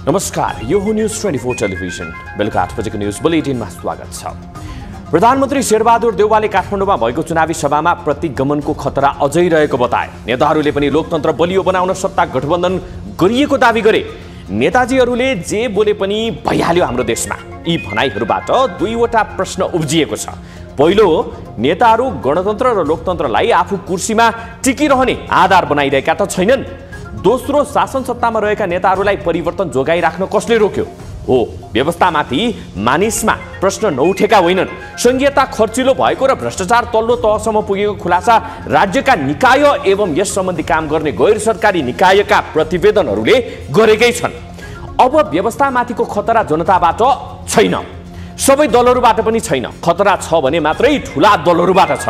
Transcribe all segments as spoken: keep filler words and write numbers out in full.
नमस्कार, यो हो न्यूज ट्वेन्टी फोर टेलिभिजन। बेलुका आठ बजेको न्यूज बुलेटिनमा स्वागत छ। प्रधानमन्त्री शेरबहादुर देउवाले काठमाडौँमा भएको चुनावी सभामा प्रतिगमनको खतरा अझै रहेको बताए। नेताहरूले पनि लोकतन्त्र बलियो बनाउन सत्ता गठबन्धन गरिएको दावी गरे। नेताजीहरूले जे बोले पनि भइहाल्यो हाम्रो देशमा, यी भनाइहरूबाट दुईवटा प्रश्न उब्जिएको छ। पहिलो, नेताहरू गणतन्त्र र लोकतन्त्रलाई आफू कुर्सीमा टिकिरहने आधार बनाइरहेका त छैनन्। दोस्रो, शासन सत्तामा रहेका नेताहरूलाई परिवर्तन जोगाइराख्न कसले रोक्यो? हो, व्यवस्थामाथि मानिसमा प्रश्न नउठेका होइनन्। संघीयता खर्चिलो भएको र भ्रष्टाचार तल्लो तहसम्म पुगेको खुलासा राज्यका निकाय एवं यस सम्बन्धी काम गर्ने गैर सरकारी निकायका प्रतिवेदनहरूले गरेकै छन्। अब व्यवस्थामाथिको खतरा जनताबाट छैन, सबै दलहरूबाट पनि छैन। खतरा छ भने मात्रै ठुला दलहरूबाट छ,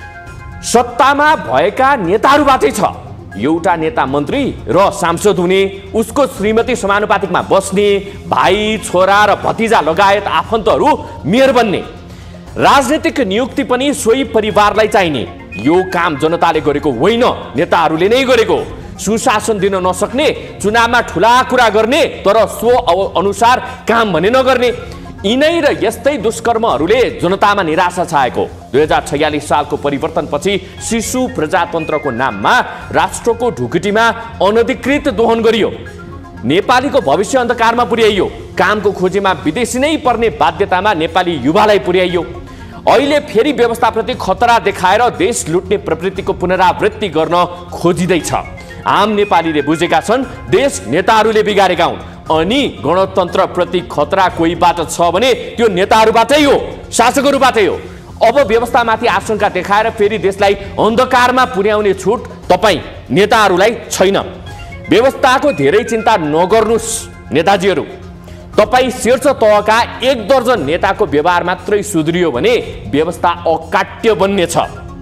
सत्तामा भएका नेताहरूबाटै छ। एउटा नेता मन्त्री र सांसद हुने, उसको श्रीमती समानुपातिकमा बस्ने, भाइ छोरा र भतिजा लगायत आफन्तहरू मेयर बन्ने, राजनीतिक नियुक्ति पनि सोही परिवारलाई चाहिने। यो काम जनताले गरेको होइन, नेताहरूले नै गरेको। सुशासन दिन नसक्ने, चुनावमा ठुला कुरा गर्ने तर सो अनुसार काम भने नगर्ने, यिनै र यस्तै दुष्कर्महरूले जनतामा निराशा छाएको। दुई हजार छयालिस सालको परिवर्तनपछि शिशु प्रजातन्त्रको नाममा राष्ट्रको ढुकुटीमा अनधिकृत दोहन गरियो। नेपालीको भविष्य अन्धकारमा पुर्याइयो। कामको खोजीमा विदेशी नै पर्ने बाध्यतामा नेपाली युवालाई पुर्याइयो। अहिले फेरि व्यवस्थाप्रति खतरा देखाएर देश लुट्ने प्रवृत्तिको पुनरावृत्ति गर्न खोजिँदैछ। आम नेपालीले बुझेका छन् देश नेताहरूले बिगारेका हुन्, अनि गणतन्त्र प्रति खतरा कोहीबाट छ भने त्यो नेताहरूबाटै हो, शासकहरूबाटै हो। अब व्यवस्थामाथि आशंका देखाएर फेरि देशलाई अन्धकारमा पुर्याउने छुट तपाईँ नेताहरूलाई छैन। व्यवस्थाको धेरै चिन्ता नगर्नुहोस् नेताजीहरू। तपाईँ शीर्ष तहका एक दर्जन नेताको व्यवहार मात्रै सुध्रियो भने व्यवस्था अकाट्य बन्नेछ।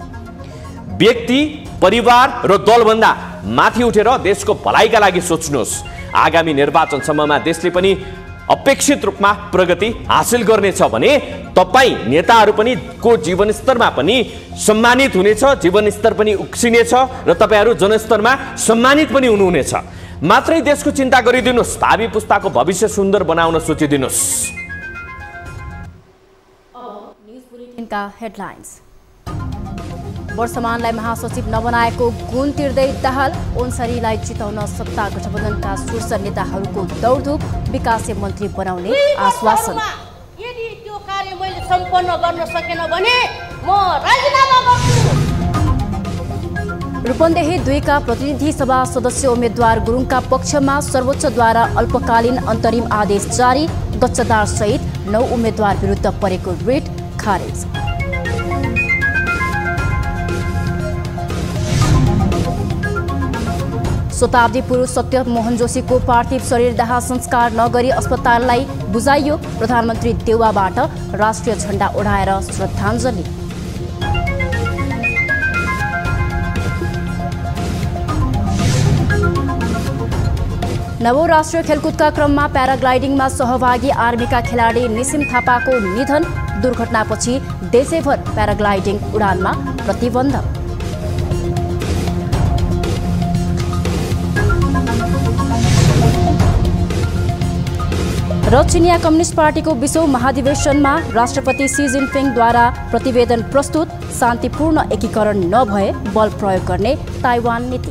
व्यक्ति, परिवार र दलभन्दा माथि उठेर देशको भलाइका लागि सोच्नुहोस्। आगामी निर्वाचनसम्ममा देशले पनि अपेक्षित रूपमा प्रगति हासिल गर्नेछ भने तपाईँ नेताहरू पनि को जीवनस्तरमा पनि सम्मानित हुनेछ, जीवनस्तर पनि उक्सिनेछ र तपाईँहरू जनस्तरमा सम्मानित पनि हुनुहुनेछ। मात्रै देशको चिन्ता गरिदिनुहोस्, भावी पुस्ताको भविष्य सुन्दर बनाउन सोचिदिनुहोस्। News बुलेटिनका headlines. वर्षमानलाई महासचिव नबनाएको गुण तिर्दै दाहाल, ओन्सरीलाई जिताउन सत्ता गठबन्धनका शीर्ष नेताहरूको दौडधुप, विकासे मन्त्री बनाउने आश्वासन। यदि त्यो कार्य मैले सम्पन्न गर्न सकेन भने म राजीनामा गर्छु। रूपन्देही दुईका प्रतिनिधि सभा सदस्य उम्मेद्वार गुरुङका पक्षमा सर्वोच्चद्वारा अल्पकालीन अन्तरिम आदेश जारी, गच्चदार सहित नौ उम्मेद्वार विरुद्ध परेको रिट खारेज। शताब्दी पुरुष सत्य मोहन जोशीको पार्थिव शरीर दाह संस्कार नगरी अस्पताललाई बुझाइयो, प्रधानमन्त्री देउवाबाट राष्ट्रिय झण्डा ओढाएर श्रद्धाञ्जली। नवौं राष्ट्रिय खेलकुदका क्रममा प्याराग्लाइडिङमा सहभागी आर्मीका खेलाडी निसिम थापाको निधन, दुर्घटनापछि देशैभर प्याराग्लाइडिङ उडानमा प्रतिबन्ध। र चिनिया कम्युनिस्ट पार्टीको बीसौं महाधिवेशनमा राष्ट्रपति सी जिनपिङद्वारा प्रतिवेदन प्रस्तुत, शान्तिपूर्ण एकीकरण नभए बल प्रयोग गर्ने ताइवान नीति।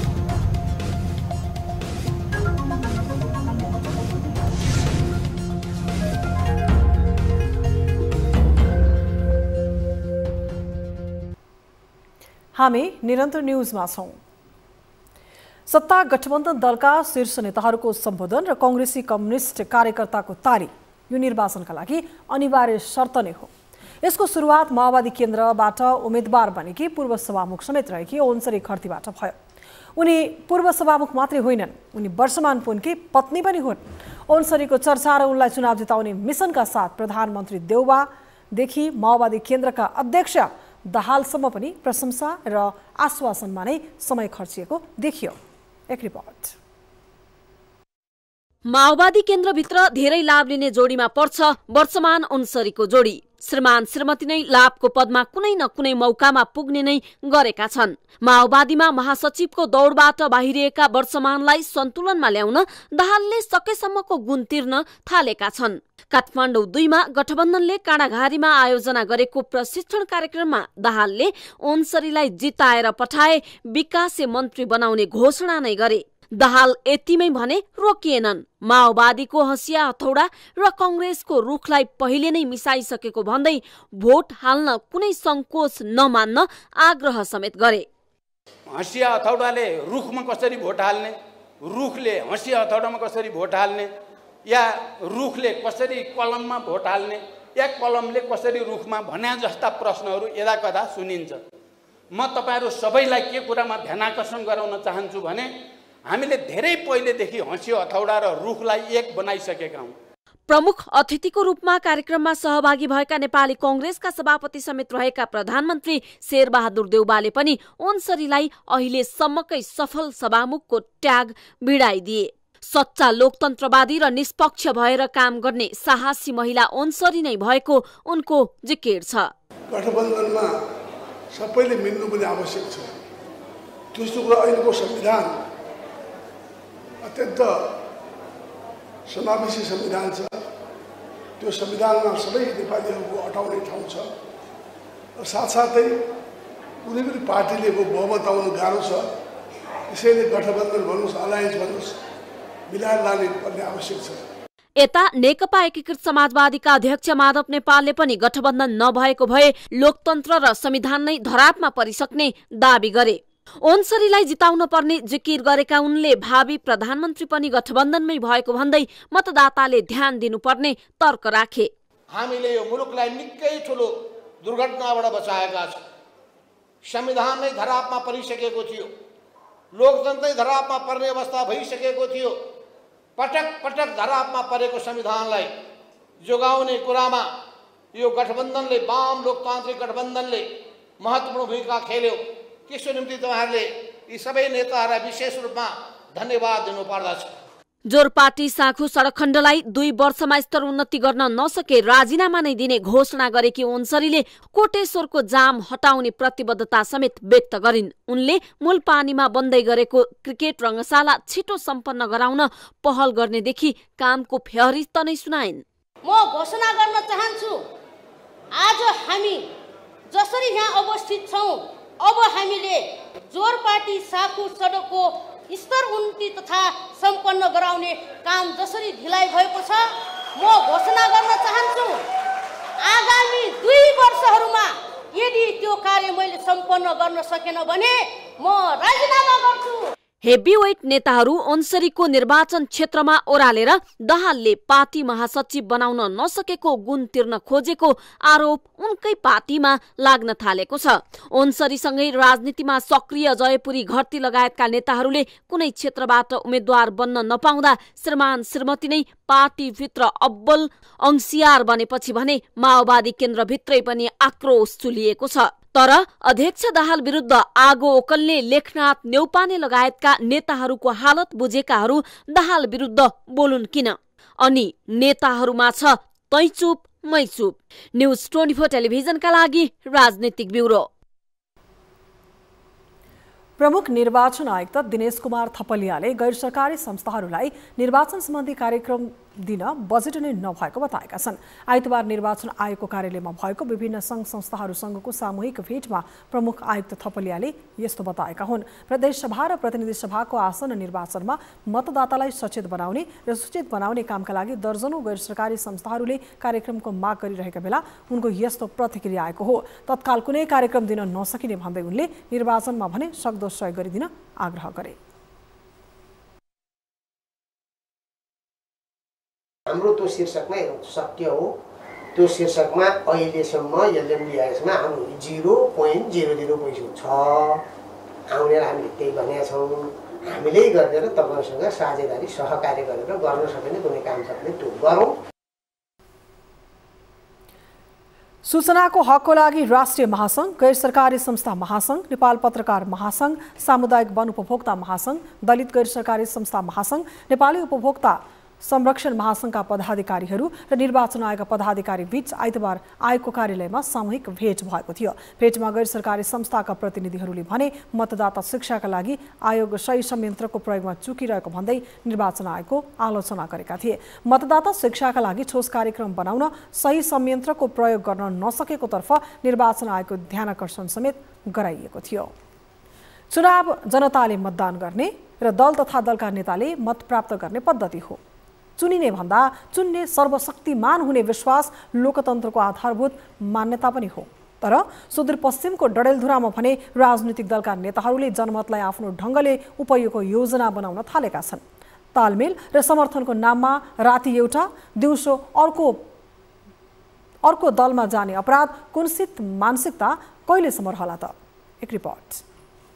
हामी निरन्तर न्युजमा छौं। सत्ता गठबन्धन दलका शीर्ष नेताहरूको सम्बोधन र कांग्रेसी कम्युनिस्ट कार्यकर्ताको ताली यो निर्वाचनका लागि अनिवार्य शर्त नै हो। यसको सुरुवात माओवादी केन्द्रबाट उम्मेद्वार बनेकी पूर्व सभामुख समेत रहेकी ओन्सरी खर्तीबाट भयो। उनी पूर्व सभामुख मात्रै होइनन्, उनी वर्षमान पुनकी पत्नी पनि हुन्। ओन्सरीको चर्चा र उनलाई चुनाव जिताउने मिसनका साथ प्रधानमन्त्री देउवादेखि माओवादी केन्द्रका अध्यक्ष दाहालसम्म पनि प्रशंसा र आश्वासनमा नै समय खर्चिएको देखियो। एक रिपोर्ट। माओवादी केन्द्रभित्र धेरै लाभ लिने जोडीमा पर्छ वर्तमान अन्सरीको जोडी। श्रीमान श्रीमती नै लाभको पदमा कुनै न कुनै मौकामा पुग्ने नै गरेका छन्। माओवादीमा महासचिवको दौडबाट बाहिरिएका वर्तमानलाई सन्तुलनमा ल्याउन दाहालले सकेसम्मको गुण तिर्न थालेका छन्। काठमाडौँ दुईमा गठबन्धनले काँडाघारीमा आयोजना गरेको प्रशिक्षण कार्यक्रममा दाहालले अन्सरीलाई जिताएर पठाए विकासे मन्त्री बनाउने घोषणा नै गरे। दाहाल यतिमै भने रोकिएनन्। माओवादीको हँसिया हथौडा र कंग्रेसको रुखलाई पहिले नै मिसाइसकेको भन्दै भोट हाल्न कुनै संकोच नमान्न आग्रह समेत गरे। हँसिया हथौडाले रुखमा कसरी भोट हाल्ने, रुखले हँसिया हथौडामा कसरी भोट हाल्ने, या रुखले कसरी कलममा भोट हाल्ने, या कलमले कसरी रुखमा भन्या जस्ता प्रश्नहरू यदाकदा सुनिन्छ। म तपाईहरु सबैलाई के कुरामा ध्यानाकर्षण गराउन चाहन्छु भने हामीले धेरै पहिलेदेखि हँसिया हथौडा र रुखलाई एक बनाइसकेका हौं। प्रमुख अतिथिको रूपमा कार्यक्रममा सहभागी भएका नेपाली कंग्रेसका सभापति समेत रहेका प्रधानमन्त्री शेरबहादुर देउवाले पनि अन्सरीलाई अहिलेसम्मकै सफल सभामुखको ट्याग भिडाइदिए। सच्चा लोकतन्त्रवादी र निष्पक्ष भएर काम गर्ने साहसी महिला अन्सरी नै भएको उनको जिकिर छ। गठबन्धनमा सबैले मिल्नु पनि आवश्यक छ। त्यस्तो कुरा अहिलेको संविधान अत्यन्त समावेशी संविधान छ। त्यो संविधानमा सबै नेपालीहरूको अटाउने ठाउँ छ। साथसाथै कुनै पनि पार्टीले बहुमत आउनु गाह्रो छ। त्यसैले गठबन्धन भन्नुहोस्, अलायन्स भन्नुहोस्, मिलाएर लाने पर्ने आवश्यक छ। यता नेकपा एकीकृत समाजवादीका अध्यक्ष माधव नेपालले पनि गठबन्धन नभएको भए लोकतन्त्र र संविधान नै धरापमा परिसक्ने दाबी गरे। अन्सरीलाई जिताउन पर्ने जिकिर गरेका उनले भावी प्रधानमन्त्री पनि गठबन्धनमै भएको भन्दै मतदाताले ध्यान दिनुपर्ने तर्क राखे। हामीले यो मुलुकलाई निकै ठुलो दुर्घटनाबाट बचाएका छौं। संविधान नै धरापमा परिसकेको थियो, लोकतन्त्रै धरापमा पर्ने अवस्था भइसकेको थियो। पटक पटक धरापमा परेको संविधानलाई जोगाउने कुरामा यो गठबन्धनले, वाम लोकतान्त्रिक गठबन्धनले महत्त्वपूर्ण भूमिका खेल्यो। त्यसको निम्ति तपाईहरुले यी सबै नेताहरूलाई विशेष रूपमा धन्यवाद दिनुपर्दछ। जोरपाटी साँखु सडक खण्डलाई दुई वर्षमा स्तर उन्नति गर्न नसके राजीनामा नै दिने घोषणा गरेकी अन्सरीले कोटेश्वरको जाम हटाउने प्रतिबद्धता समेत व्यक्त गरिन्। उनले मूल पानीमा बन्दै गरेको क्रिकेट रङ्गशाला छिटो सम्पन्न गराउन पहल गर्नेदेखि कामको फेहरिस्त नै सुनाइन्। म घोषणा गर्न चाहन्छु, आज हामी जसरी यहाँ अवस्थित छौं, अब हामीले जोरपाटी साँखु सडकको स्तर उन्नति तथा सम्पन्न गराउने काम जसरी ढिलाइ भएको छ, म घोषणा गर्न चाहन्छु आगामी दुई वर्षहरूमा यदि त्यो कार्य मैले सम्पन्न गर्न सकेन भने म राजीनामा गर्छु। हेभीवेट नेताहरू अन्सरीको निर्वाचन क्षेत्रमा ओह्रालेर दाहालले पार्टी महासचिव बनाउन नसकेको गुण तिर्न खोजेको आरोप उनकै पार्टीमा लाग्न थालेको छ। अन्सरीसँगै राजनीतिमा सक्रिय जयपुरी घरती लगायतका नेताहरूले कुनै क्षेत्रबाट उम्मेद्वार बन्न नपाउँदा श्रीमान श्रीमती नै पार्टीभित्र अब्बल अंशियार बनेपछि भने माओवादी केन्द्रभित्रै पनि आक्रोश चुलिएको छ। तर अध्यक्ष दाहाल विरुद्ध आगो ओकल्ने लेखनाथ नेउपाने लगायतका नेताहरूको हालत बुझेकाहरू दाहाल विरुद्ध बोलुन् किन? अनि नेताहरूमा छ तै चुप मै चुप। न्यूज ट्वेन्टी फोर टेलिभिजनका लागि राजनीतिक ब्युरो। प्रमुख निर्वाचन आयुक्त दिनेश कुमार थपलियाले गैर सरकारी संस्थाहरूलाई निर्वाचन सम्बन्धी कार्यक्रम दिन बजेट नै नभएको बताएका छन्। आइतबार निर्वाचन आयोगको कार्यालयमा भएको विभिन्न सङ्घ संस्थाहरूसँगको सामूहिक भेटमा प्रमुख आयुक्त थपलियाले यस्तो बताएका हुन्। प्रदेश सभा र प्रतिनिधि सभाको आसन्न निर्वाचनमा मतदातालाई सचेत बनाउने र सूचित बनाउने कामका लागि दर्जनौं गैर सरकारी संस्थाहरूले कार्यक्रमको माग गरिरहेका बेला उनको यस्तो प्रतिक्रिया आएको हो। तत्काल कुनै कार्यक्रम दिन नसकिने भन्दै उनले निर्वाचनमा भने सक्दो सहयोग गरिदिन आग्रह गरे। हाम्रो त्यो शीर्षकमा सत्य हो, त्यो शीर्षकमा अहिलेसम्म एलएमडिआइएसमा हाम्रो जिरो पोइन्ट जिरो जिरो पैसा छ आउने, हामीले त्यही भनेका छौँ। हामीले गरेर तपाईँहरूसँग साझेदारी सहकार्य गरेर गर्न सक्ने कुनै काम छ भने त्यो गरौँ। सूचनाको हकको लागि राष्ट्रिय महासंघ, गैर सरकारी संस्था महासंघ, नेपाल पत्रकार महासंघ, सामुदायिक वन उपभोक्ता महासंघ, दलित गैर सरकारी संस्था महासंघ, नेपाली उपभोक्ता संरक्षण महासंघका पदाधिकारीहरू र निर्वाचन आयोगका पदाधिकारी बीच आइतबार आयोगको कार्यालयमा सामूहिक भेट भएको थियो। भेटमा गैर सरकारी संस्थाका प्रतिनिधिहरूले भने मतदाता शिक्षाका लागि आयोग सही संयन्त्रको प्रयोगमा चुकिरहेको भन्दै निर्वाचन आयोगको आलोचना गरेका थिए। मतदाता शिक्षाका लागि ठोस कार्यक्रम बनाउन सही संयन्त्रको प्रयोग गर्न नसकेको तर्फ निर्वाचन आयोगको ध्यानाकर्षण समेत गराइएको थियो। चुनाव जनताले मतदान गर्ने र दल तथा दलका नेताले मत प्राप्त गर्ने पद्धति हो। चुनिने भन्दा चुन्ने सर्वशक्तिमान हुने विश्वास लोकतन्त्रको आधारभूत मान्यता पनि हो। तर सुदूरपश्चिमको डडेलधुरामा भने राजनीतिक दलका नेताहरूले जनमतलाई आफ्नो ढङ्गले उपयोगको योजना बनाउन थालेका छन्। तालमेल र समर्थनको नाममा राति एउटा दिउँसो अर्को अर्को दलमा जाने अपराध कुत्सित मानसिकता कहिलेसम्म रहला त? एक रिपोर्ट।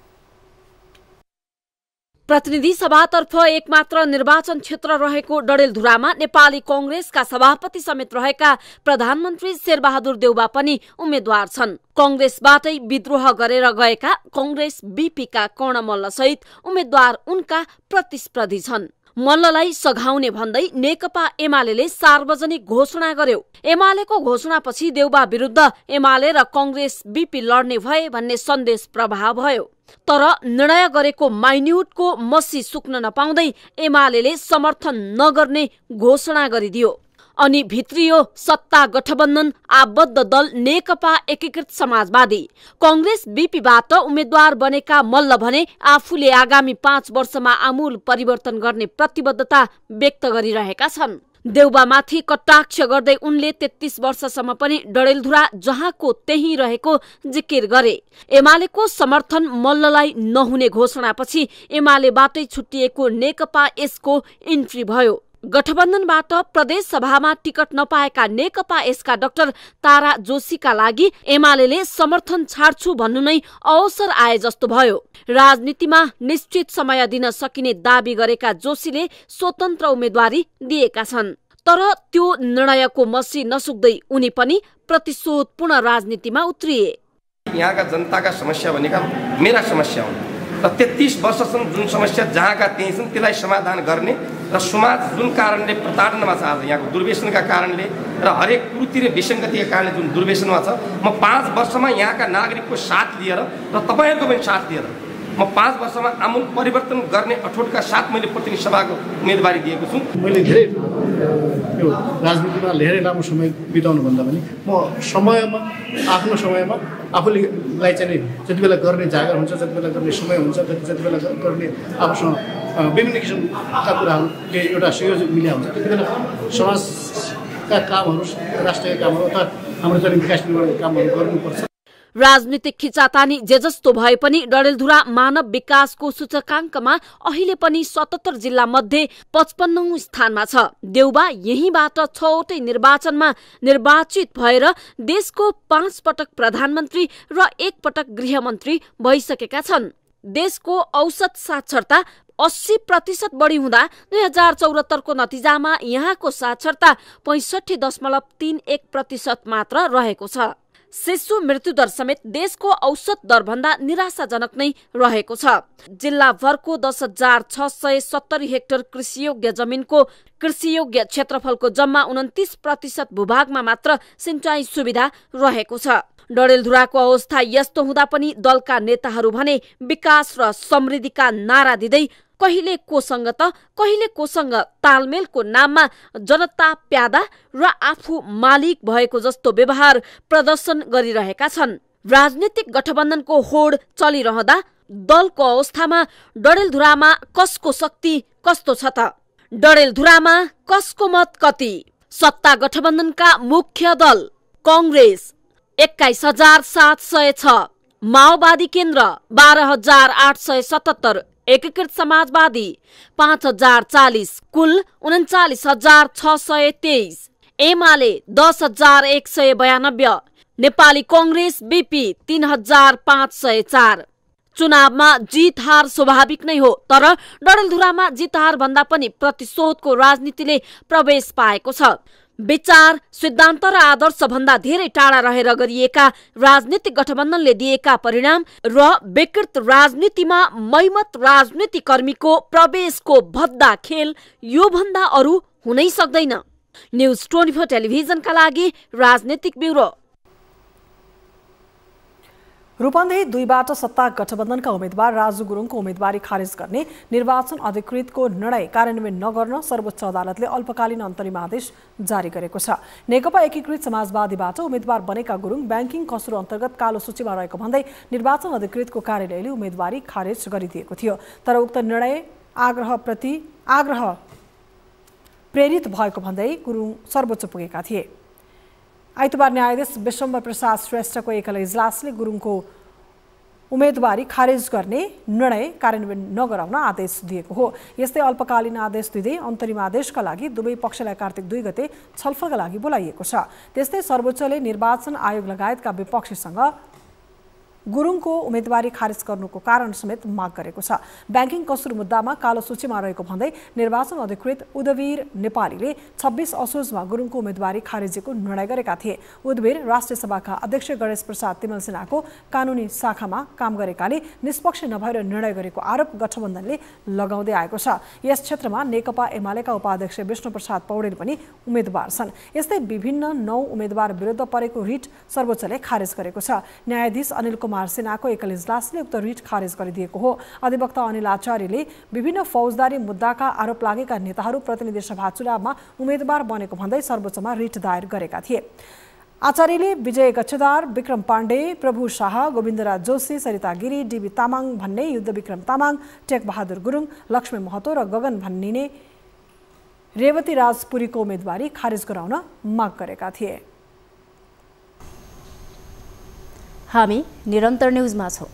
प्रतिनिधि सभातर्फ एकमात्र निर्वाचन क्षेत्र रहेको डडेलधुरामा नेपाली कांग्रेसका सभापति समेत रहेका प्रधानमन्त्री शेरबहादुर देउबा पनि उम्मेद्वार छन्। कांग्रेसबाटै विद्रोह गरेर गएका कांग्रेस बीपीका कर्ण मल्ल सहित उम्मेद्वार उनका प्रतिस्पर्धी छन्। मल्ललाई सघाउने भन्दै नेकपा एमाले सार्वजनिक घोषणा गर्यो। एमालेको घोषणापछि देउबा विरुद्ध एमाले र कांग्रेस बीपी लड्ने भए भन्ने सन्देश प्रभाव भयो। तर निर्णय गरेको माइन्युटको मसी सुक्न नपाउँदै एमाले समर्थन नगर्ने घोषणा गरिदियो। अनि भित्रियो सत्ता गठबन्धन आबद्ध दल नेकपा एकीकृत समाजवादी। कांग्रेस बीपीबाट उम्मेद्वार बनेका मल्ल भने आफूले आगामी पाँच वर्षमा आमूल परिवर्तन गर्ने प्रतिबद्धता व्यक्त गरिरहेका छन्। देउबामाथि कटाक्ष गर्दै उनले तेत्तीस वर्षसम्म पनि डडेलधुरा जहाँको त्यही रहेको जिकिर गरे। एमालेको समर्थन मल्ललाई नहुने घोषणापछि एमालेबाटै छुट्टिएको नेकपा यसको इन्ट्री भयो। गठबन्धनबाट प्रदेश सभामा टिकट नपाएका नेकपा यसका डाक्टर तारा जोशीका लागि एमाले समर्थन छाड्छु भन्नु नै अवसर आए जस्तो भयो। राजनीतिमा निश्चित समय दिन सकिने दाबी गरेका जोशीले स्वतन्त्र उम्मेदवारी दिएका छन्। तर त्यो निर्णयको मसी नसुक्दै उनी पनि प्रतिशोधपूर्ण राजनीतिमा उत्रिए। यहाँका जनताका समस्या भनेका मेरा समस्या हुन् र तेत्तीस वर्षसम्म जुन समस्या जहाँका त्यही छन् त्यसलाई समाधान गर्ने र समाज जुन कारणले प्रताडनामा छ, आज यहाँको दुर्व्यसनका कारणले र हरेक कुरुति र विसङ्गतिका कारणले जुन दुर्व्यसनमा छ, म पाँच वर्षमा यहाँका नागरिकको साथ लिएर र तपाईँहरूको पनि साथ लिएर म पाँच वर्षमा आमूल परिवर्तन गर्ने अठोटका साथ मैले प्रतिनिधि सभाको उम्मेदवारी दिएको छु। मैले धेरै यो राजनीतिमा धेरै लामो समय बिताउनु भन्दा पनि म समयमा आफ्नो समयमा आफूलाई चाहिँ जति बेला गर्ने जागा हुन्छ, जति बेला गर्ने समय हुन्छ, जति बेला गर्ने आफूसँग विभिन्न किसिमका कुराहरूले एउटा संयोजन मिल्या हुन्छ, त्यति बेला समाजका कामहरू, राष्ट्रिय कामहरू अथवा हाम्रो चाहिँ विकास निर्माणका कामहरू गर्नुपर्छ। राजनीतिक खिचातानी जे जस्तो भए पनि डडेलधुरा मानव विकासको सूचकाङ्कमा अहिले पनि सतहत्तर जिल्ला मध्ये पचपन्नौं स्थानमा छ। देउबा यहीँबाट छवटै निर्वाचनमा निर्वाचित भएर देशको पाँच पटक प्रधानमन्त्री र एक पटक गृहमन्त्री भइसकेका छन्। देशको औसत साक्षरता अस्सी प्रतिशत बढी हुँदा दुई हजार चौहत्तरको नतिजामा यहाँको साक्षरता पैँसठी दशमलव तीन एक प्रतिशत मात्र रहेको छ। शिशु मृत्युदर समेत देशको औसत दरभन्दा निराशाजनक नै रहेको छ। जिल्लाभरको दस हजार छ सय सत्तरी हेक्टर कृषियोग्य जमिनको कृषियोग्य क्षेत्रफलको जम्मा उन्तिस प्रतिशत भूभागमा मात्र सिंचाई सुविधा रहेको छ। डडेलधुराको अवस्था यस्तो हुँदा पनि दलका नेताहरू भने विकास र समृद्धिका नारा दिँदै कहिले कोसँग त कहिले कोसँग तालमेलको नाममा जनता प्यादा र आफू मालिक भएको जस्तो व्यवहार प्रदर्शन गरिरहेका छन्। राजनीतिक गठबन्धनको होड चलिरहँदा दलको अवस्थामा डडेलधुरामा कसको शक्ति कस्तो छ त? डडेलधुरामा कसको मत कति? सत्ता गठबन्धनका मुख्य दल कांग्रेस एक्काइस हजार सात सय छ, माओवादी केन्द्र बाह्र हजार आठ सय सतहत्तर, एकीकृत समाजवादी पाँच हजार चालीस, कुल उन्चालिस हजार छ सय तेइस, एमाले दस हजार एक सय बयानब्बे, नेपाली कांग्रेस बीपी तीन हजार पाँच सय चार। चुनावमा जित हार स्वाभाविक नै हो, तर डडेलधुरामा जित हार भन्दा पनि प्रतिशोधको राजनीतिले प्रवेश पाएको छ। विचार, सिद्धान्त र आदर्श भन्दा धेरै टाढा रहेर गरिएका राजनीतिक गठबन्धनले दिएका परिणाम र विकृत राजनीतिमा मैमत राजनीति कर्मीको प्रवेशको भद्दा खेल यो भन्दा अरू हुनै सक्दैन। न्युज ट्वेन्टी फोर टेलिभिजनका लागि राजनीतिक ब्युरो। रूपन्देही दुईबाट सत्ता गठबन्धनका उम्मेद्वार राजु गुरुङको उम्मेदवारी खारेज गर्ने निर्वाचन अधिकृतको निर्णय कार्यान्वयन नगर्न सर्वोच्च अदालतले अल्पकालीन अन्तरिम आदेश जारी गरेको छ। नेकपा एकीकृत समाजवादीबाट उम्मेद्वार बनेका गुरुङ ब्याङ्किङ कसुर अन्तर्गत कालो सूचीमा रहेको भन्दै निर्वाचन अधिकृतको कार्यालयले उम्मेदवारी खारेज गरिदिएको थियो। तर उक्त निर्णय आग्रहप्रति आग्रह प्रेरित भएको भन्दै गुरुङ सर्वोच्च पुगेका थिए। आइतबार न्यायाधीश विश्वम्भर प्रसाद श्रेष्ठको एकल इजलासले गुरुङको उम्मेदवारी खारेज गर्ने निर्णय कार्यान्वयन नगराउन आदेश दिएको हो। यस्तै अल्पकालीन आदेश दिँदै अन्तरिम आदेशका लागि दुवै पक्षलाई कार्तिक दुई गते छलफलका लागि बोलाइएको छ। त्यस्तै सर्वोच्चले निर्वाचन आयोग लगायतका विपक्षीसँग गुरुङको उम्मेदवारी खारेज गर्नुको कारण समेत माग गरेको छ। ब्याङ्किङ कसुर मुद्दामा कालो सूचीमा रहेको भन्दै निर्वाचन अधिकृत उदवीर नेपालीले छब्बिस असोजमा गुरुङको उम्मेदवारी खारेजीको निर्णय गरेका थिए। उदवीर राष्ट्रिय सभाका अध्यक्ष गणेश प्रसाद तिमल सिन्हाको कानुनी शाखामा काम गरेकाले निष्पक्ष नभएर निर्णय गरेको आरोप गठबन्धनले लगाउँदै आएको छ। यस क्षेत्रमा नेकपा एमालेका उपाध्यक्ष विष्णुप्रसाद पौडेल पनि उम्मेद्वार छन्। यस्तै विभिन्न नौ उम्मेद्वार विरुद्ध परेको रिट सर्वोच्चले खारेज गरेको छ। न्यायाधीश अनिल कुमार सेनाको एकल इजलासले उक्त रिट खारेज गरिदिएको हो। अधिवक्ता अनिल आचार्यले विभिन्न फौजदारी मुद्दाका आरोप लागेका नेताहरू प्रतिनिधि सभा चुनावमा उम्मेद्वार बनेको भन्दै सर्वोच्चमा रिट दायर गरेका थिए। आचार्यले विजय गच्छेदार, विक्रम पाण्डे, प्रभु शाह, गोविन्दराज जोशी, सरिता गिरी, डीबी तामाङ भन्ने, युद्ध विक्रम तामाङ, टेकबहादुर गुरुङ, लक्ष्मी महतो र गगन भन्ने रेवती राजपुरीको उम्मेदवारी खारेज गराउन माग गरेका थिए। हामी निरन्तर न्युजमा छौं।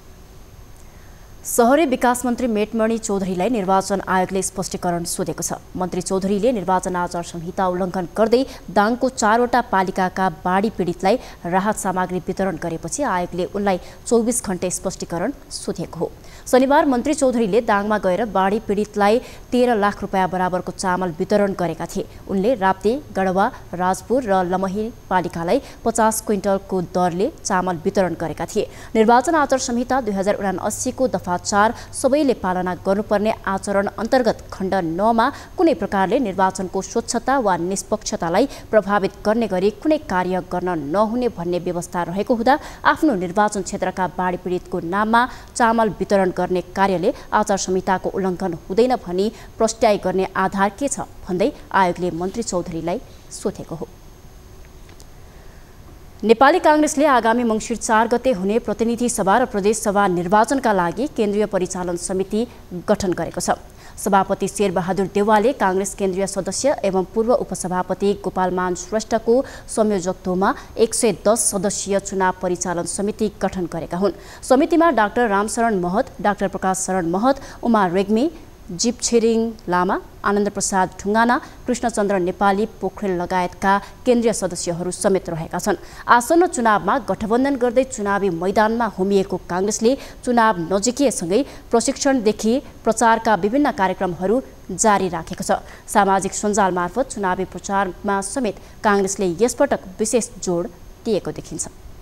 शहरी विकास मन्त्री मेटमणि चौधरीलाई निर्वाचन आयोगले स्पष्टीकरण सोधेको छ। मन्त्री चौधरीले निर्वाचन आचार संहिता उल्लङ्घन गर्दै दाङको चारवटा पालिकाका बाढी पीडितलाई राहत सामग्री वितरण गरेपछि आयोगले उनलाई चौबिस घण्टे स्पष्टीकरण सोधेको हो। शनिबार मन्त्री चौधरीले दाङमा गएर बाढी पीडितलाई तेह्र लाख रुपियाँ बराबरको चामल वितरण गरेका थिए। उनले राप्ती, गढवा, राजपुर र लमही पालिकालाई पचास क्विन्टलको दरले चामल वितरण गरेका थिए। निर्वाचन आचार संहिता दुई हजार उनासीको दफा चार सबैले पालना गर्नुपर्ने आचरण अन्तर्गत खण्ड नौ मा कुनै प्रकारले निर्वाचनको स्वच्छता वा निष्पक्षतालाई प्रभावित गर्ने गरी कुनै कार्य गर्न नहुने भन्ने व्यवस्था रहेको हुँदा आफ्नो निर्वाचन क्षेत्रका बाढी पीडितको नाममा चामल वितरण गर्ने कार्यले आचार संहिताको उल्लङ्घन हुँदैन भनी प्रस्ट्याइ गर्ने आधार के छ भन्दै आयोगले मन्त्री चौधरीलाई सोधेको हो। नेपाली कांग्रेसले आगामी मङ्सिर चार गते हुने प्रतिनिधि सभा र प्रदेश सभा निर्वाचनका लागि केन्द्रीय परिचालन समिति गठन गरेको छ। सभापति शेरबहादुर देउवाले कांग्रेस केन्द्रीय सदस्य एवं पूर्व उपसभापति गोपालमान श्रेष्ठको संयोजकत्वमा एक सय दस सदस्यीय चुनाव परिचालन समिति गठन गरेका हुन्। समितिमा डाक्टर रामशरण महत, डाक्टर प्रकाश शरण महत, उमा रेग्मी, जीप छिरिङ लामा, आनन्द प्रसाद ढुङ्गाना, कृष्णचन्द्र नेपाली पोखरेल लगायतका केन्द्रीय सदस्यहरू समेत रहेका छन्। आसन्न चुनावमा गठबन्धन गर्दै चुनावी मैदानमा होमिएको कांग्रेसले चुनाव नजिकिएसँगै प्रशिक्षणदेखि प्रचारका विभिन्न कार्यक्रमहरू जारी राखेको छ। सामाजिक सञ्जाल मार्फत चुनावी प्रचारमा समेत कांग्रेसले यसपटक विशेष जोड दिएको देखिन्छ।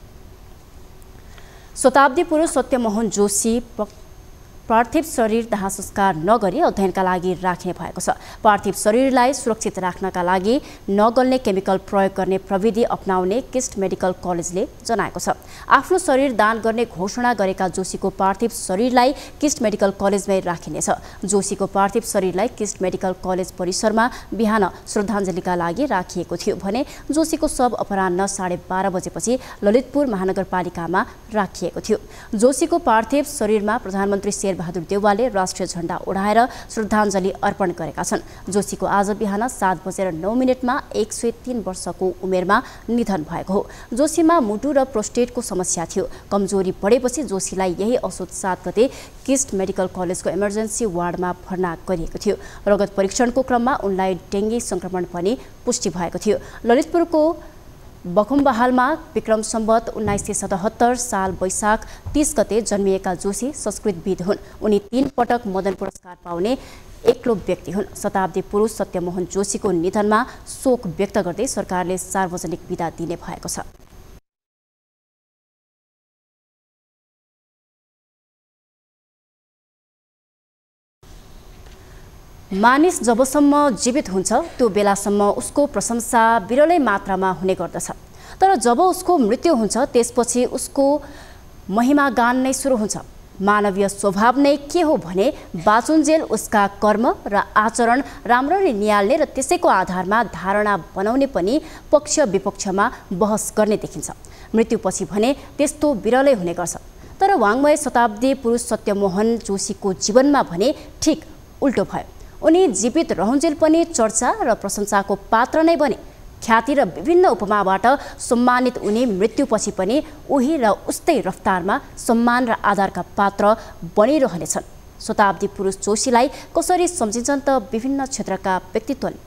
शताब्दी पुरुष सत्यमोहन जोशी पार्थिव शरीर दाह संस्कार नगरी अध्ययनका लागि राख्ने भएको छ। पार्थिव शरीरलाई सुरक्षित राख्नका लागि नगल्ने केमिकल प्रयोग गर्ने प्रविधि अपनाउने किस्ट मेडिकल कलेजले जनाएको छ। आफ्नो शरीर दान गर्ने घोषणा गरेका जोशीको पार्थिव शरीरलाई किस्ट मेडिकल कलेजमै राखिनेछ। जोशीको पार्थिव शरीरलाई किस्ट मेडिकल कलेज परिसरमा बिहान श्रद्धाञ्जलीका लागि राखिएको थियो भने जोशीको शव अपराह्न साढे बाह्र बजेपछि ललितपुर महानगरपालिकामा राखिएको थियो। जोशीको पार्थिव शरीरमा प्रधानमन्त्री बहादुर देउवाले राष्ट्रिय झण्डा उडाएर श्रद्धाञ्जली अर्पण गरेका छन्। जोशीको आज बिहान सात बजेर नौ मिनटमा एक सय तीन वर्षको उमेरमा निधन भएको हो। जोशीमा मुटु र प्रोस्टेटको समस्या थियो। कमजोरी बढेपछि जोशीलाई यही असोज सात गते किस्ट मेडिकल कलेजको इमर्जेन्सी वार्डमा भर्ना गरिएको थियो। रगत परीक्षणको क्रममा उनलाई डेङ्गी संक्रमण पनि पुष्टि भएको थियो। ललितपुरको बखुम्बहालमा विक्रम सम्वत उन्नाइस सय सतहत्तर साल वैशाख तीस गते जन्मिएका जोशी संस्कृतविद हुन्। उनी तीन पटक मदन पुरस्कार पाउने एक्लो व्यक्ति हुन्। शताब्दी पुरुष सत्यमोहन जोशीको निधनमा शोक व्यक्त गर्दै सरकारले सार्वजनिक बिदा दिने भएको छ। मानिस जबसम्म जीवित हुन्छ त्यो बेलासम्म उसको प्रशंसा विरलै मात्रामा हुने गर्दछ। तर जब उसको मृत्यु हुन्छ त्यसपछि उसको महिमा गान नै सुरु हुन्छ। मानवीय स्वभाव नै के हो भने बाँचुन्जेल उसका कर्म र आचरण राम्ररी निहाल्ने र त्यसैको आधारमा धारणा बनाउने पनि पक्ष विपक्षमा बहस गर्ने देखिन्छ। मृत्युपछि भने त्यस्तो विरलै हुने गर्छ। तर वाङ्मय शताब्दी पुरुष सत्यमोहन जोशीको जीवनमा भने ठिक उल्टो भयो। उनी जीवित रहन्जेल पनि चर्चा र प्रशंसाको पात्र नै बने। ख्याति र विभिन्न उपमाबाट सम्मानित उनी मृत्युपछि पनि उही र उस्तै रफ्तारमा सम्मान र आदरका पात्र बनिरहनेछन्। शताब्दी पुरुष जोशीलाई कसरी सम्झिन्छन् त विभिन्न क्षेत्रका व्यक्तित्वले?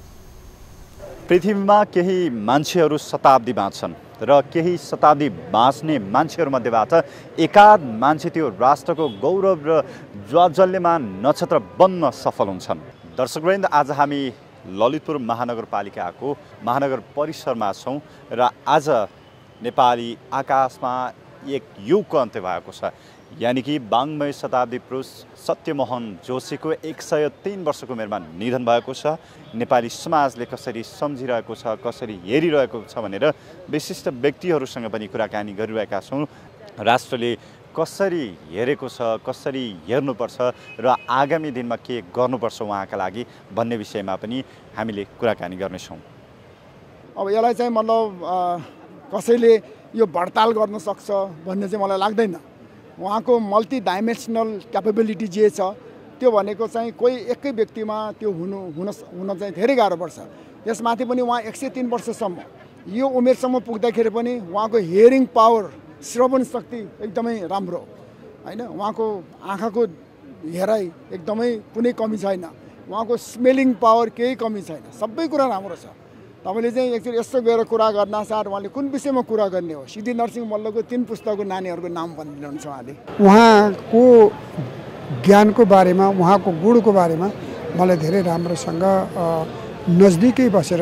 पृथ्वीमा केही मान्छेहरू शताब्दी बाँच्छन् र केही शताब्दी बाँच्ने मान्छेहरूमध्येबाट एकाध मान्छे त्यो राष्ट्रको गौरव र ज्वाज्वल्यमान नक्षत्र बन्न सफल हुन्छन्। दर्शकवृन्द, आज हामी ललितपुर महानगरपालिकाको महानगर परिसरमा छौँ र आज नेपाली आकाशमा एक युगको अन्त्य भएको छ। यानि कि वाङ्मय शताब्दी पुरुष सत्यमोहन जोशीको एक सय तीन वर्षको उमेरमा निधन भएको छ। नेपाली समाजले कसरी सम्झिरहेको छ, कसरी हेरिरहेको छ भनेर विशिष्ट व्यक्तिहरूसँग पनि कुराकानी गरिरहेका छौँ। राष्ट्रले कसरी हेरेको छ, कसरी हेर्नुपर्छ र आगामी दिनमा के गर्नुपर्छ उहाँका लागि भन्ने विषयमा पनि हामीले कुराकानी गर्नेछौँ। अब यसलाई चाहिँ मतलब कसैले यो भडताल गर्न सक्छ भन्ने चाहिँ मलाई लाग्दैन। उहाँको मल्टी डाइमेन्सनल क्यापेबिलिटी जे छ त्यो भनेको चाहिँ कोही एकै व्यक्तिमा त्यो हुनु हुन हुन चाहिँ धेरै गाह्रो पर्छ। यसमाथि पनि उहाँ एक सय तीन वर्षसम्म यो उमेरसम्म पुग्दाखेरि पनि उहाँको हियरिङ पावर, श्रवण शक्ति एकदमै राम्रो हैन। उहाँको आँखाको हेराइ एकदमै कुनै कमी छैन। उहाँको स्मेलिङ पावर केही कमी छैन। सबै कुरा राम्रो छ। तपाईँले चाहिँ एकचोटि यस्तो गएर कुरा गर्न साथ उहाँले कुन विषयमा कुरा गर्ने हो? सिद्धि नरसिंह मल्लको तीन पुस्तकको नानीहरूको नाम भनिदिनुहुन्छ उहाँले। उहाँको ज्ञानको बारेमा, उहाँको गुणको बारेमा मलाई धेरै राम्रोसँग नजदिकै बसेर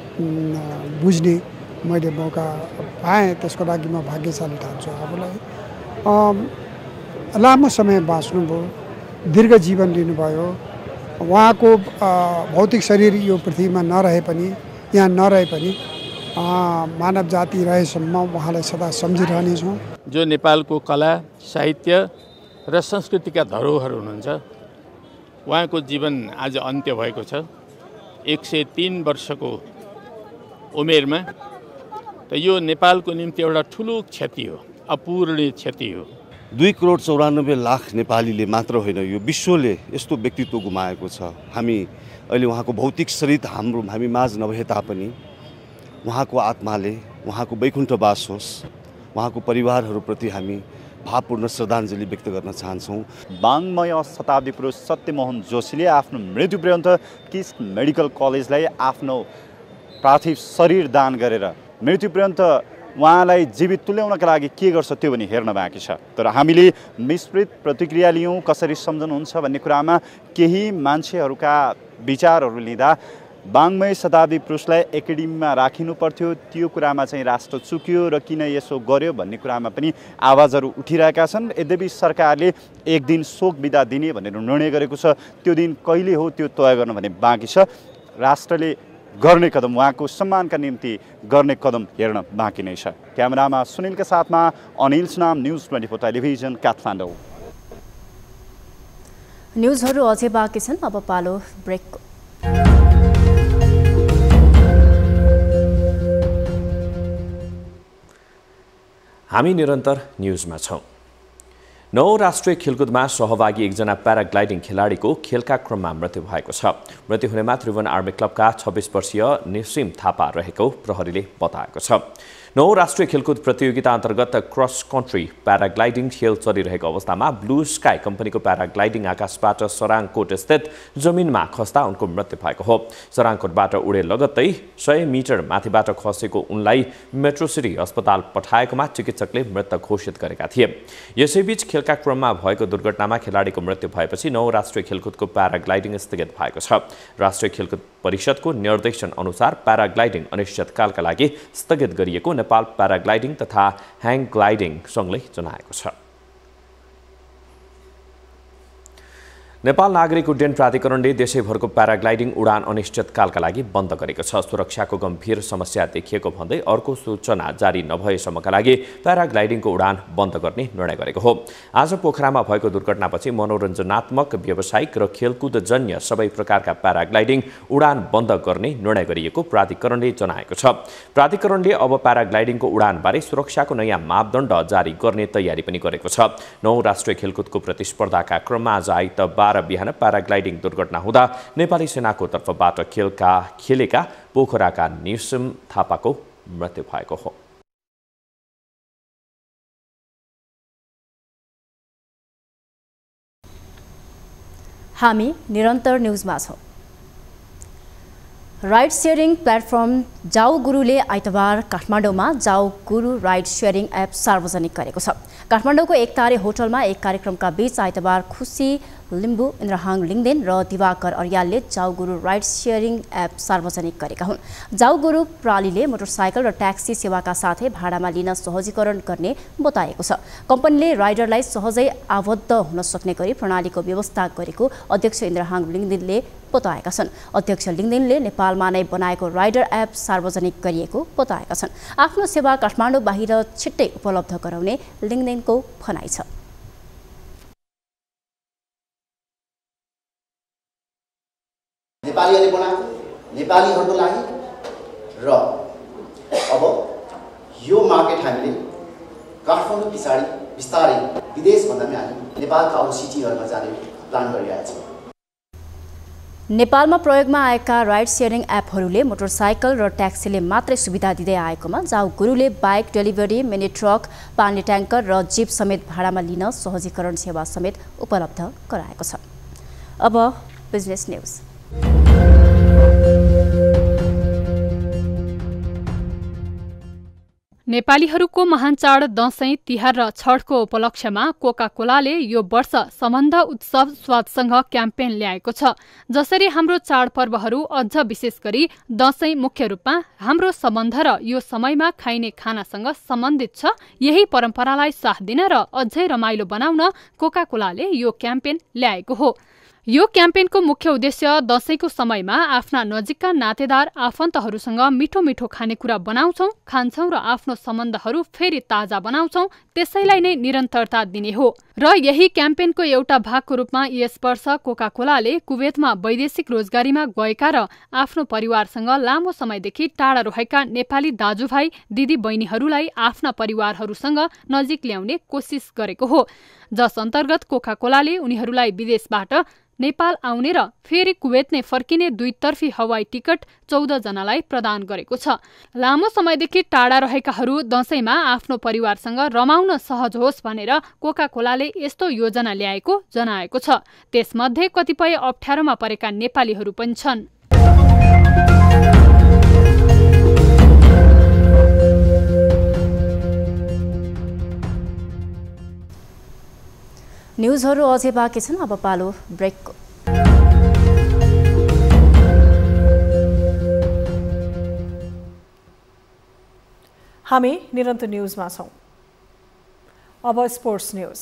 बुझ्ने मैले मौका पाएँ। त्यसको लागि म भाग्यशाली ठान्छु आफूलाई। लामो समय बाँच्नुभयो, दीर्घ जीवन लिनुभयो। उहाँको भौतिक शरीर यो पृथ्वीमा नरहे पनि, यहाँ नरहे पनि मानव जाति रहेसम्म उहाँलाई सदा सम्झिरहनेछौँ। जो नेपालको कला, साहित्य र संस्कृतिका धरोहर हुनुहुन्छ, उहाँको जीवन आज अन्त्य भएको छ। एक सय तीन वर्षको उमेरमा त यो नेपालको निम्ति एउटा ठुलो क्षति हो, अपूरणीय क्षति हो। दुई करोड चौरानब्बे लाख नेपालीले मात्र होइन, यो विश्वले यस्तो व्यक्तित्व गुमाएको छ। हामी अहिले उहाँको भौतिक शरीर हाम्रो हामी माझ नभए तापनि उहाँको आत्माले उहाँको वैकुण्ठवास होस्। उहाँको परिवारहरूप्रति हामी भावपूर्ण श्रद्धाञ्जली व्यक्त गर्न चाहन्छौँ। वाङ्मय शताब्दी पुरुष सत्यमोहन जोशीले आफ्नो मृत्यु पर्यन्त किस मेडिकल कलेजलाई आफ्नो पार्थिव शरीर दान गरेर मृत्यु पर्यन्त उहाँलाई जीवित तुल्याउनका लागि के गर्छ त्यो पनि हेर्न बाँकी छ। तर हामीले मिश्रित प्रतिक्रिया लियौँ, कसरी सम्झनुहुन्छ भन्ने कुरामा केही मान्छेहरूका विचारहरू लिँदा वाङ्मय शताब्दी पुरुषलाई एकाडेमीमा राखिनु पर्थ्यो, त्यो कुरामा चाहिँ राष्ट्र चुक्यो र किन यसो गर्यो भन्ने कुरामा पनि आवाजहरू उठिरहेका छन्। यद्यपि सरकारले एक दिन शोक बिदा दिने भनेर निर्णय गरेको छ। त्यो दिन कहिले हो त्यो तय गर्न भने बाँकी छ। राष्ट्रले गर्ने कदम, उहाँको सम्मानका निम्ति गर्ने कदम हेर्न बाँकी नै छ। क्यामेरामा सुनिलका साथमा Anil Sunam, news twenty four television, Kathmandu. न्युजहरू अझै बाँकी छन्, अब पालो ब्रेकको। हामी निरन्तर न्युजमा छौँ। नौ राष्ट्रिय खेलकुदमा सहभागी एकजना प्याराग्लाइडिङ खेलाडीको खेलका क्रममा मृत्यु भएको छ। मृत्यु हुनेमा त्रिभुवन आर्मी क्लबका छब्बिस वर्षीय निसिम थापा रहेको प्रहरीले बताएको छ। नौ राष्ट्रिय खेलकुद प्रतियोगिता अन्तर्गत क्रस कन्ट्री प्याराग्लाइडिङ खेल चलिरहेको अवस्थामा ब्लू स्काई कम्पनीको प्याराग्लाइडिङ आकाशबाट सराङकोट स्थित जमिनमा खस्दा उनको मृत्यु भएको हो। सराङकोटबाट उडे लगत्तै सय मिटर माथिबाट खसेको उनलाई मेट्रो सिटी अस्पताल पठाएकोमा चिकित्सकले मृत घोषित गरेका थिए। यसैबीच खेलका क्रममा भएको दुर्घटनामा खेलाडीको मृत्यु भएपछि नौ राष्ट्रिय खेलकुदको प्याराग्लाइडिङ स्थगित भएको छ। राष्ट्रिय खेलकुद परिषदको निर्देशन अनुसार प्याराग्लाइडिङ अनिश्चितकालका लागि स्थगित गरिएको नेपाल प्याराग्लाइडिङ तथा ह्याङ ग्लाइडिङ सङ्घले जनाएको छ। नेपाल नागरिक उड्डयन प्राधिकरणले देशैभरको प्याराग्लाइडिङ उडान अनिश्चितकालका लागि बन्द गरेको छ। सुरक्षाको गम्भीर समस्या देखिएको भन्दै अर्को सूचना जारी नभएसम्मका लागि प्याराग्लाइडिङको उडान बन्द गर्ने निर्णय गरेको हो। आज पोखरामा भएको दुर्घटनापछि मनोरञ्जनात्मक, व्यावसायिक र खेलकुदजन्य सबै प्रकारका प्याराग्लाइडिङ उडान बन्द गर्ने निर्णय गरिएको प्राधिकरणले जनाएको छ। प्राधिकरणले अब प्याराग्लाइडिङको उडानबारे सुरक्षाको नयाँ मापदण्ड जारी गर्ने तयारी पनि गरेको छ। नौ राष्ट्रिय खेलकुदको प्रतिस्पर्धाका क्रममा आज आइतबार बिहान प्याराग्लाइडिङ दुर्घटना हुँदा नेपाली सेनाको तर्फबाट खेलका खेलेका पोखराका निसम थापाको मृत्यु भएको हो। हामी निरन्तर न्युजमा छौं। राइड सेयरिङ प्लेटफर्म जाऊ गुरुले आइतबार काठमाडौँमा जाऊ गुरु राइड सेयरिङ एप सार्वजनिक गरेको छ। काठमाडौँको एकतारे होटलमा एक कार्यक्रमका बीच आइतबार खुसी लिम्बू, इन्द्रहाङ लिङदेन र दिवाकर अर्यालले जाऊ गुरु राइड सेयरिङ एप सार्वजनिक गरेका हुन्। जाऊ गुरु प्रणालीले मोटरसाइकल र ट्याक्सी सेवाका साथै भाडामा लिन सहजीकरण गर्ने बताएको छ। कम्पनीले राइडरलाई सहजै आबद्ध हुन सक्ने गरी प्रणालीको व्यवस्था गरेको अध्यक्ष इन्द्रहाङ लिङदेनले बताएका छन्। अध्यक्ष लिङदेनले नेपालमा नै बनाएको राइडर एप सार्वजनिक गरिएको बताएका छन्। आफ्नो सेवा काठमाडौँ बाहिर छिट्टै उपलब्ध गराउने लिङदेनको भनाइ छ। नेपालीहरूले बनाएको नेपालीहरूको लागि र अब यो मार्केट हामीले काठमाडौँ पछाडि बिस्तारै विदेशभन्दा पनि हामी नेपालका अरू सिटीहरूमा जाने प्लान गरिरहेका छौँ। नेपालमा प्रयोगमा आएका राइड सेयरिङ एपहरूले मोटरसाइकल र ट्याक्सीले मात्रै सुविधा दिँदै आएकोमा जाऊ गुरुले बाइक डेलिभरी, मिनी ट्रक, पानी ट्याङ्कर र जीप समेत भाडामा लिन सहजीकरण सेवा समेत उपलब्ध गराएको छ। अब बिजनेस न्युज। नेपालीहरूको महान चाड दशैं, तिहार र छठको उपलक्ष्यमा कोका कोलाले यो वर्ष सम्बन्ध उत्सव स्वादसँग क्याम्पेन ल्याएको छ। जसरी हाम्रो चाडपर्वहरू अझ विशेष गरी दशैं मुख्य रूपमा हाम्रो सम्बन्ध र यो समयमा खाइने खानासँग सम्बन्धित छ, यही परम्परालाई साथ दिन र अझै रमाइलो बनाउन कोका कोलाले यो क्याम्पेन ल्याएको हो। यो क्याम्पेनको मुख्य उद्देश्य दशैंको समयमा आफ्ना नजिकका नातेदार आफन्तहरूसँग मिठो मिठो खानेकुरा बनाउँछौं, खान्छौं र आफ्नो सम्बन्धहरू फेरि ताजा बनाउँछौं, त्यसैलाई नै निरन्तरता दिने हो। र यही क्याम्पेनको एउटा भागको रूपमा यस वर्ष कोका कोलाले कुवेतमा वैदेशिक रोजगारीमा गएका र आफ्नो परिवारसँग लामो समयदेखि टाढा रहेका नेपाली दाजुभाइ दिदी बहिनीहरूलाई आफ्ना परिवारहरूसँग नजिक ल्याउने कोसिस गरेको हो। जस अन्तर्गत कोका कोलाले उनीहरूलाई विदेशबाट नेपाल आउने र फेरि कुवेत नै फर्किने दुईतर्फी हवाई टिकट चौध जनालाई प्रदान गरेको छ। लामो समयदेखि टाढा रहेकाहरू दशैंमा आफ्नो परिवारसँग रमाउन सहज होस् भनेर कोका कोलाले यस्तो योजना ल्याएको जनाएको छ। त्यसमध्ये कतिपय अप्ठ्यारोमा परेका नेपालीहरू पनि छन्। न्युजहरू अझै बाँकी छन्, अब पालो ब्रेकको। हामी निरन्तर न्युजमा छौं। अब स्पोर्ट्स न्युज।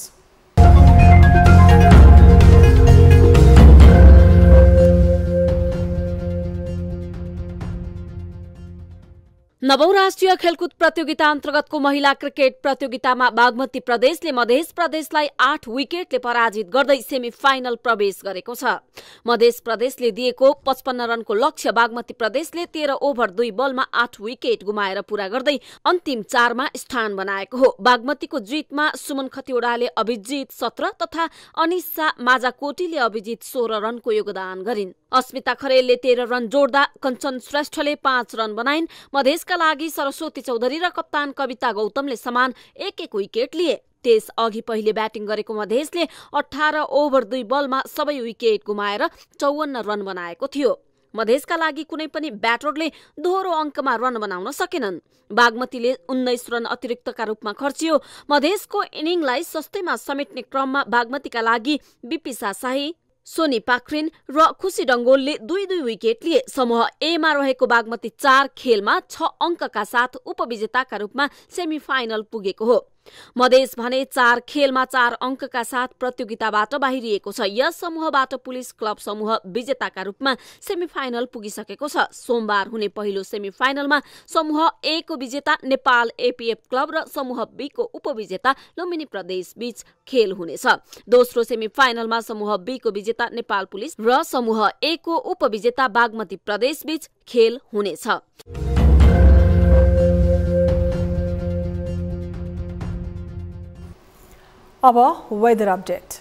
नवौं राष्ट्रिय खेलकुद प्रतियोगिता अन्तर्गतको महिला क्रिकेट प्रतियोगितामा बागमती प्रदेशले मध्य प्रदेशलाई आठ विकेटले पराजित गर्दै सेमी फाइनल प्रवेश गरेको छ। मध्य प्रदेशले दिएको पचपन्न रनको लक्ष्य बागमती प्रदेशले तेह्र ओभर दुई बलमा आठ विकेट गुमाएर पूरा गर्दै अन्तिम चारमा स्थान बनाएको हो। बागमतीको जितमा सुमन खतिवड़ाले अभिजित सत्र तथा अनिसा माजाकोटीले अभिजित सोह्र रनको योगदान गरिन्। अस्मिता खरेलले तेह्र रन जोड्दा कञ्चन श्रेष्ठले पाँच रन बनाइन्। मधेसका लागि सरस्वती चौधरी र कप्तान कविता गौतमले समान एक एक विकेट लिए। त्यस अघि पहिले ब्याटिङ गरेको मधेसले अठार ओभर दुई बलमा सबै विकेट गुमाएर चौवन्न रन बनाएको थियो। मधेसका लागि कुनै पनि ब्याटरले दोहोरो अङ्कमा रन बनाउन सकेनन्। बागमतीले उन्नाइस रन अतिरिक्तका रूपमा खर्चियो। मधेसको इनिङलाई सस्तैमा समेट्ने क्रममा बागमतीका लागि बिपिसा शाही, सोनी पाख्रिन र खुसी डङ्गोलले दुई दुई विकेट लिए। समूह एमा रहेको बागमती चार खेलमा छ अङ्कका साथ उपविजेताका रूपमा सेमी फाइनल पुगेको हो। मधेस भने चार खेलमा चार अङ्कका साथ प्रतियोगिताबाट बाहिरिएको छ। यस समूहबाट पुलिस क्लब समूह विजेताका रूपमा सेमिफाइनल पुगिसकेको छ। सोमबार हुने पहिलो सेमिफाइनलमा समूह ए को विजेता नेपाल एपीएफ क्लब र समूह बी को उपविजेता लुम्बिनी प्रदेश बीच खेल हुनेछ। दोस्रो सेमिफाइनलमा समूह बी को विजेता नेपाल पुलिस र समूह ए को उपविजेता बागमती प्रदेश बीच खेल हुनेछ। अब वेदर अपडेट।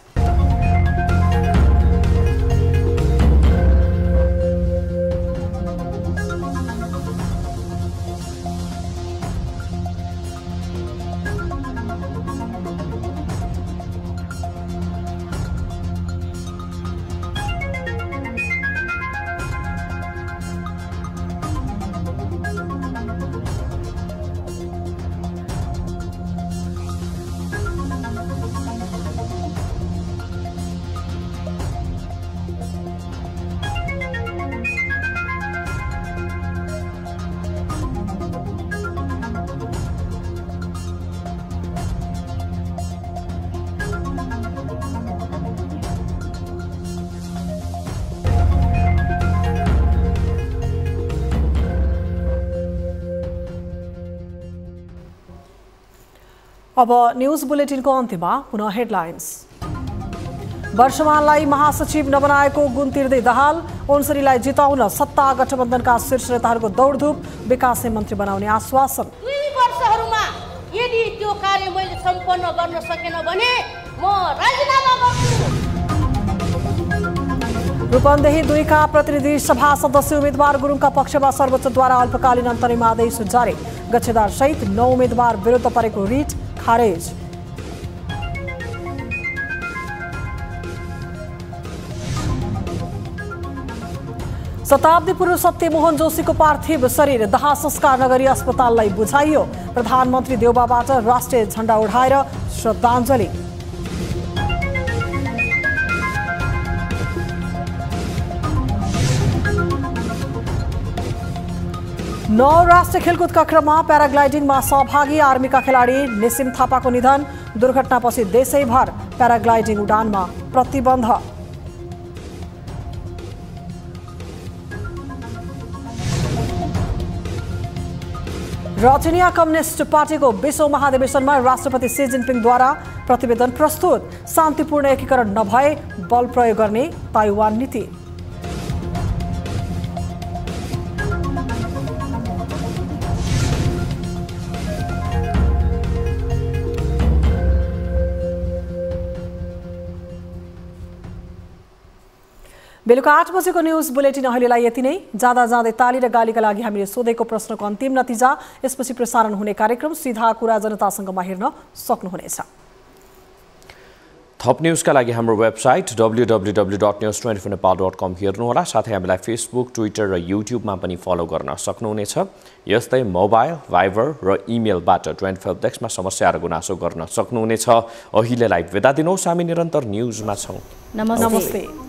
अब न्यूज बुलेटिनको अन्त्यमा पुनः हेडलाइन्स। वर्षमानलाई महासचिव नबनाएको गुण तिर्दै दाहाल। ओन्सरीलाई जिताउन सत्ता गठबन्धनका शीर्ष नेताहरूको दौडधुप। विकासै मन्त्री बनाउने आश्वासन। दुई वर्षहरूमा यदि त्यो कार्य मैले सम्पन्न गर्न सकेन भने म राजीनामा गर्छु। रूपन्देही दुईका प्रतिनिधि सभा सदस्य उम्मेद्वार गुरुङका पक्षमा सर्वोच्चद्वारा अल्पकालीन अन्तरिम आदेश जारी। गच्छेदार सहित नौ उम्मेद्वार विरुद्ध परेको रिट खारेज। शताब्दी पुरुष सत्यमोहन जोशीको पार्थिव शरीर दाह संस्कार नगरी अस्पताललाई बुझाइयो। प्रधानमन्त्री देउबाबाट राष्ट्रिय झण्डा उडाएर श्रद्धाञ्जली। नौ राष्ट्रिय खेलकुदका क्रममा प्याराग्लाइडिङमा सहभागी आर्मीका खेलाडी निसिम थापाको निधन। दुर्घटनापछि देशैभर प्याराग्लाइडिङ उडानमा प्रतिबन्ध। र चिनिया कम्युनिस्ट पार्टीको बीसौं महाधिवेशनमा राष्ट्रपति सी जिनपिङद्वारा प्रतिवेदन प्रस्तुत। शान्तिपूर्ण एकीकरण नभए बल प्रयोग गर्ने ताइवान नीति। बेलुका आठ बजेको न्यूज बुलेटिन अहिलेलाई यति नै। जाँदा जाँदै ताली र गालीका लागि हामीले सोधेको प्रश्नको अन्तिम नतिजा यसपछि प्रसारण हुने कार्यक्रम सीधा कुरा जनतासँगमा हेर्न सक्नुहुनेछ। थप न्युजका लागि हाम्रो website W W W dot news twenty four Nepal dot com हेर्नुहोला। साथै हामीलाई फेसबुक, ट्विटर र युट्युबमा पनि फलो गर्न सक्नुहुनेछ। यस्तै मोबाइल, भाइबर र इमेलबाट ट्वेन्टी फोर डेस्कमा समस्या र गुनासो गर्न सक्नुहुनेछ। अहिलेलाई बिदा दिनुहोस्। हामी निरन्तर न्युजमा छौँ। नमस्ते।